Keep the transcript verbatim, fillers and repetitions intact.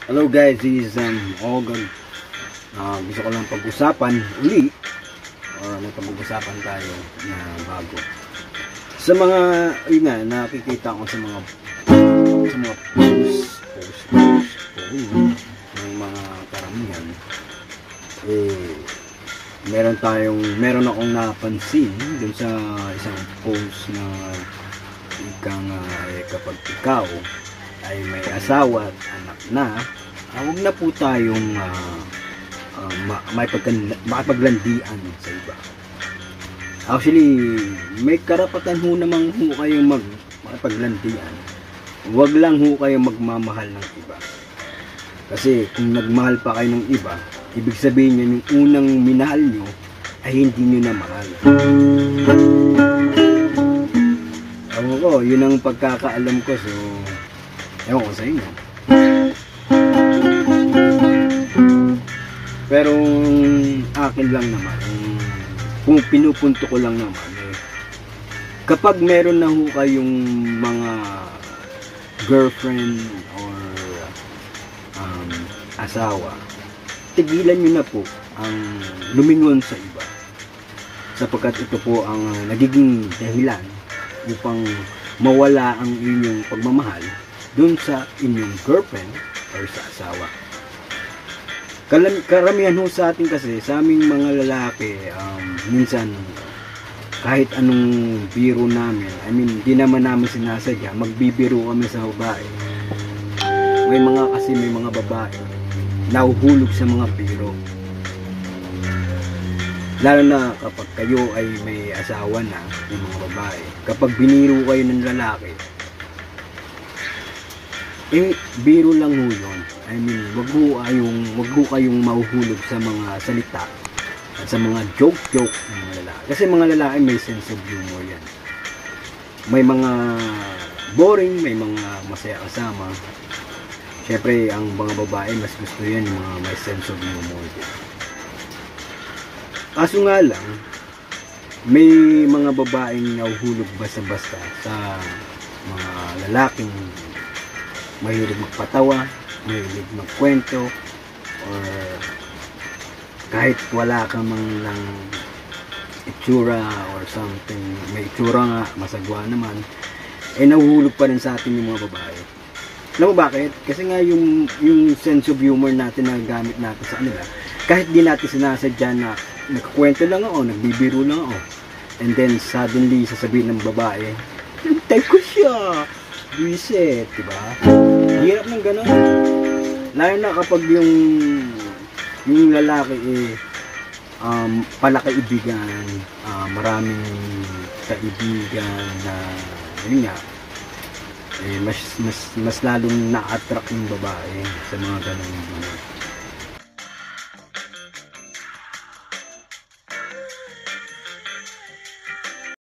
Hello guys, this is um, Ogan. Uh, gusto ko lang pag-usapan uli or may pag-usapan tayo na bago. Sa mga, yun nga, nakikita ko sa mga sa mga post, post, post, post ng mga karamihan, eh, meron tayong, meron akong napansin dun sa isang post na ikang uh, eh, kapag ikaw ay may asawa at anak na, uh, huwag na po tayong uh, uh, ma makipaglandian sa iba. Actually, may karapatan ho naman ho kayong mag makipaglandian. Huwag lang ho kayong magmamahal ng iba. Kasi kung nagmahal pa kayo ng iba, ibig sabihin yun, yung unang minahal nyo ay hindi nyo na mahal. Ewan ko, yun ang pagkakaalam ko, so ewan ko sa inyo. Pero akin lang naman, kung pinupunto ko lang naman, eh, kapag meron na ho kayong mga girlfriend or um, asawa, tigilan nyo na po ang lumingon sa iba, sapagkat ito po ang uh, nagiging dahilan upang mawala ang inyong pagmamahal dun sa inyong girlfriend or sa asawa. Karamihan ho sa atin kasi, sa aming mga lalaki, um, minsan kahit anong biro namin, I mean, di naman namin sinasadya, magbibiro kami sa babae. May mga kasi may mga babae nahuhulog sa mga biro. Lalo na kapag kayo ay may asawa na, yung mga babae. Kapag biniro kayo ng lalaki, eh, biro lang ho yun. I mean, wag ho kayong, wag ho kayong mahuhulog sa mga salita at sa mga joke-joke ng mga lalaki. Kasi mga lalaki may sense of humor yan. May mga boring, may mga masaya kasama. Siyempre, ang mga babae, mas gusto yan yung mga may sense of humor. Kaso nga lang, may mga babaeng nahuhulog basta-basta sa mga lalaking mahilig magpatawa, mahilig magkwento, or kahit wala ka mang lang itsura or something, may itsura nga, masagwa naman, eh nahuhulog pa rin sa atin yung mga babae. Alam mo bakit? Kasi nga yung, yung sense of humor natin na gamit natin sa kanila, kahit di natin sinasadya na nagkwento lang ako, nagbibiro lang ako, and then suddenly sasabihin ng babae, hintay ko siya, reset, diba? Hirap ng gano'n. Lalo na kapag yung yung lalaki eh um, pala kaibigan, uh, maraming kaibigan na yun nga, eh, mas, mas, mas lalong na-attract yung babae sa mga gano'n.